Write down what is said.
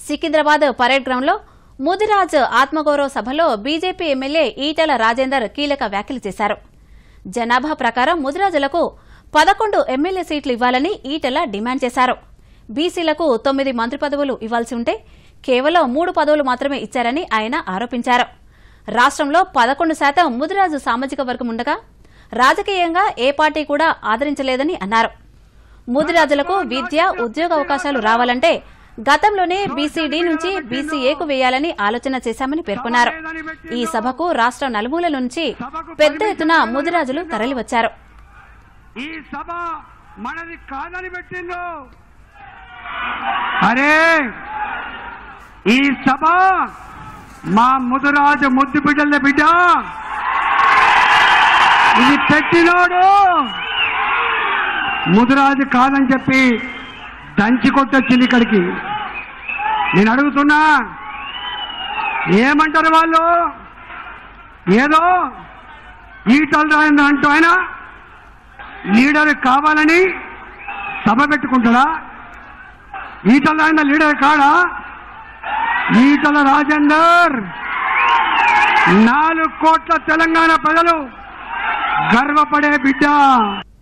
Secunderabad parade ground లో ముదిరాజ్ ఆత్మగౌరవ సభలో బీజేపీ ఎమ్మెల్యే ఈటెల రాజేందర్ కీలక వ్యాఖ్యలు చేశారు. జనాభా ప్రకారం ముదిరాజులకు 11 ఎమ్మెల్యే సీట్లు ఇవ్వాలని ఈటెల డిమాండ్ చేశారు. బీసీలకు 9 మంత్రి పదవులు ఇవ్వాల్సి ఉంటే కేవలం 3 పదవులు మాత్రమే ఇచ్చారని ఆయన ఆరోపించారు. రాష్ట్రంలో 11% ముదిరాజు సామాజిక వర్గం ఉండగా రాజకీయంగా ఏ పార్టీ కూడా ఆదరించలేదని అన్నారు. ముదిరాజులకు విద్య, ఉద్యోగ అవకాశాలు రావాలంటే గతంలోనే బీసీడీ నుంచి బీసీఏకు వేయాలని ఆలోచన చేశామని పేర్కొన్నారు. ఈ సభకు రాష్ట్ర నలుమూలల నుంచి పెద్ద ఎత్తున ముదిరాజులు తరలివచ్చారు. ఈ సభ మనది కాదని పెట్టిండు. అరే ఈ సభ మా ముదిరాజు ముద్దు బిడ్డల బిడ్డ, ఇది పెట్టినోడు ముదిరాజు కాదని చెప్పి దంచి కొట్టొచ్చింది ఇక్కడికి. నేను అడుగుతున్నా, ఏమంటారు వాళ్ళు? ఏదో ఈటల రాజేందర్ అంటూ ఆయన లీడర్ కావాలని సభ పెట్టుకుంటాడా? ఈటల రాజేందర్ లీడర్ కాడా? ఈటల రాజేందర్ 4 కోట్ల తెలంగాణ ప్రజలు గర్వపడే బిడ్డ.